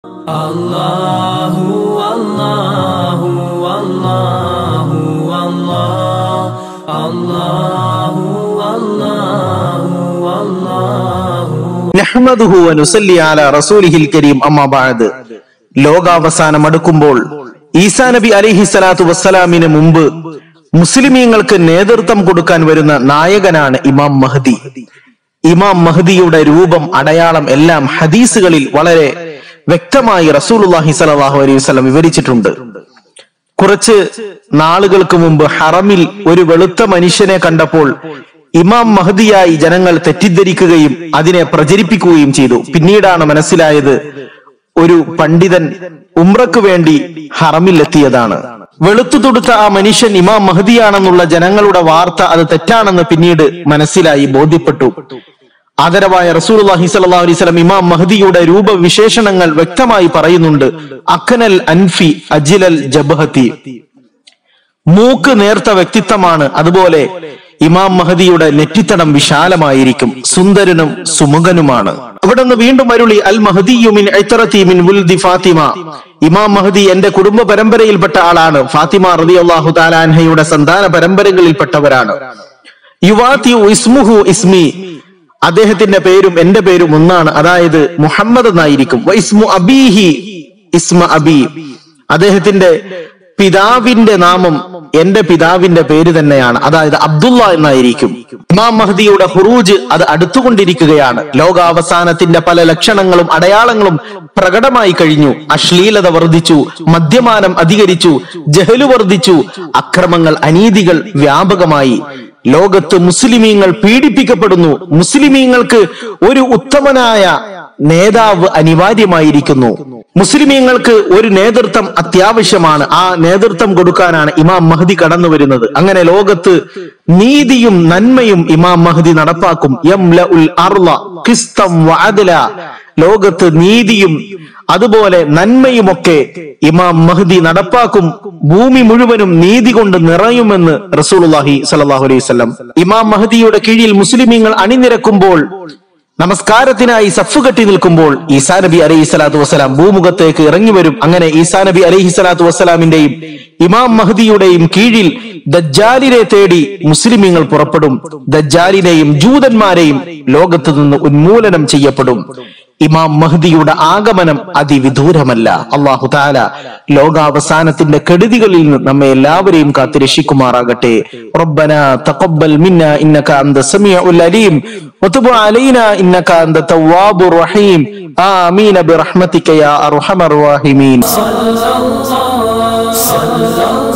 Allahu Allahu Allahu Allahu Allahu Allahu നഹ്മദുഹു വ നുസല്ലി അലാ റസൂലിഹിൽ കരീം. അമ്മാ ബഅദ്. ലോകാവസാനം അടുക്കുമ്പോൾ ഈസാ നബി അലൈഹിസ്സലാത്തു വസ്സലാമിന് മുമ്പ് മുസ്ലിമീങ്ങൾക്ക് നേതൃത്വം കൊടുക്കാൻ വരുന്ന നായകനാണ് ഇമാം മഹ്ദി. ഇമാം മഹ്ദിയുടെ രൂപം, അടയാളം എല്ലാം ഹദീസുകളിൽ വളരെ വ്യക്തമായി റസൂലുള്ളാഹി സ്വല്ലല്ലാഹു അലൈഹി വസല്ലം വിവരിച്ചിട്ടുണ്ട്. കുറച്ച് നാളുകൾക്ക് മുമ്പ് ഹറമിൽ ഒരു വെളുത്ത മനുഷ്യനെ കണ്ടപ്പോൾ ഇമാം മഹ്ദിയായി ജനങ്ങൾ തെറ്റിദ്ധരിക്കുകയും അതിനെ പ്രചരിപ്പിക്കുകയും ചെയ്തു. പിന്നീടാണ് മനസ്സിലായത് ഒരു പണ്ഡിതൻ ഉംറയ്ക്ക് വേണ്ടി ഹറമിൽ എത്തിയതാണ്. വെളുത്തു തൊടുത്ത ആ മനുഷ്യൻ ഇമാം മഹ്ദിയാണെന്നുള്ള ജനങ്ങളുടെ വാർത്ത അത് തെറ്റാണെന്ന് പിന്നീട് മനസ്സിലായി, ബോധ്യപ്പെട്ടു. ആദരവായ റസൂലുള്ളാഹി സ്വല്ലല്ലാഹു അലൈഹി വസല്ലം ഇമാം മഹ്ദിയുടെ രൂപവിശേഷണങ്ങൾ വ്യക്തമായി പറയുന്നുണ്ട്. അക്നൽ അൻഫി അജ്ലൽ ജബ്ഹതി, മൂക്ക് നേർത്ത വ്യക്തിത്വമാണ്. അതുപോലെ ഇമാം മഹ്ദിയുടെ നെറ്റിത്തടം വിശാലമായിരിക്കും, സുന്ദരനും സുമുഖനുമാണ്. അവിടെ നിന്ന് വീണ്ടും അരുളി, അൽ മഹ്ദിയു മിൻ ഇത്രതി മിൻ വുൽദി ഫാത്തിമ, ഇമാം മഹ്ദി എന്റെ കുടുംബ പരമ്പരയിൽപ്പെട്ട ആളാണ്. ഫാത്തിമ റളിയല്ലാഹു തആല അൻഹയുടെ സന്താന പരമ്പരകളിൽപ്പെട്ടവരാണ്. യുവാതി ഇസ്മുഹു ഇസ്മി, അദ്ദേഹത്തിന്റെ പേരും എന്റെ പേരും ഒന്നാണ്, അതായത് മുഹമ്മദ് എന്നായിരിക്കും. വ ഇസ്മു അബീഹി ഇസ്മ അബി, അദ്ദേഹത്തിന്റെ പിതാവിന്റെ നാമം എന്റെ പിതാവിന്റെ പേര് തന്നെയാണ്, അതായത് അബ്ദുള്ള എന്നായിരിക്കും. ഇമാം മഹ്ദിയുടെ ഖുറൂജ് അത് അടുത്തുകൊണ്ടിരിക്കുകയാണ്. ലോകാവസാനത്തിന്റെ പല ലക്ഷണങ്ങളും അടയാളങ്ങളും പ്രകടമായി കഴിഞ്ഞു. അശ്ലീലത വർദ്ധിച്ചു, മദ്യപാനം അധികരിച്ചു, ജഹല് വർദ്ധിച്ചു, അക്രമങ്ങൾ, അനീതികൾ വ്യാപകമായി. ലോകത്ത് മുസ്ലിമീങ്ങൾ പീഡിപ്പിക്കപ്പെടുന്നു. മുസ്ലിമീങ്ങൾക്ക് ഒരു ഉത്തമനായ നേതാവ് അനിവാര്യമായിരിക്കുന്നു. മുസ്ലിമീങ്ങൾക്ക് ഒരു നേതൃത്വം അത്യാവശ്യമാണ്. ആ നേതൃത്വം കൊടുക്കാനാണ് ഇമാം മഹ്ദി കടന്നു വരുന്നത്. അങ്ങനെ ലോകത്ത് നീതിയും നന്മയും ഇമാം മഹ്ദി നടപ്പാക്കും. യംലഉൽ അർള ഖിസ്തം വഅദ്ല, ലോകത്ത് നീതിയും അതുപോലെ നന്മയുമൊക്കെ ഇമാം മഹ്ദി നടപ്പാക്കും. ഭൂമി മുഴുവനും നീതി കൊണ്ട് നിറയുമെന്ന് റസൂലുള്ളാഹി സ്വല്ലല്ലാഹു അലൈഹി വസല്ലം. ഇമാം മഹ്ദിയുടെ കീഴിൽ മുസ്ലിമീങ്ങൾ അണിനിരക്കുമ്പോൾ, നമസ്കാരത്തിനായി സഫ് കെട്ടി നിൽക്കുമ്പോൾ ഈസാ നബി അലൈഹി സ്വലാത്തു വസ്സലാം ഭൂമുഖത്തേക്ക് ഇറങ്ങി വരും. അങ്ങനെ ഈസാ നബി അലൈഹി സ്വലാത്തു വസ്സലാമിന്റെയും ഇമാം മഹ്ദിയുടെയും കീഴിൽ ദജ്ജാലിനെ തേടി മുസ്ലിമീങ്ങൾ പുറപ്പെടും. ദജ്ജാലിനെയും ജൂതന്മാരെയും ലോകത്ത് നിന്ന് ഉന്മൂലനം ചെയ്യപ്പെടും. ഇമാം മഹ്ദിയുടെ ആഗമനം അതിവിദൂരമല്ല. അല്ലാഹു തആല ലോകാവസാനത്തിന്റെ കെടുതികളിൽ നിന്ന് നമ്മെ എല്ലാവരെയും കാത്തുരക്ഷിക്കുമാറാകട്ടെ. റബ്ബനാ തഖബ്ബൽ മിന്നാ ഇന്നക അന്ത സമീഉൽ അലീം വതുബ് അലൈനാ ഇന്നക അന്ത തവ്വാബുർ റഹീം. ആമീൻ ബിറഹ്മതിക യാ അർഹമർ റഹീമീൻ.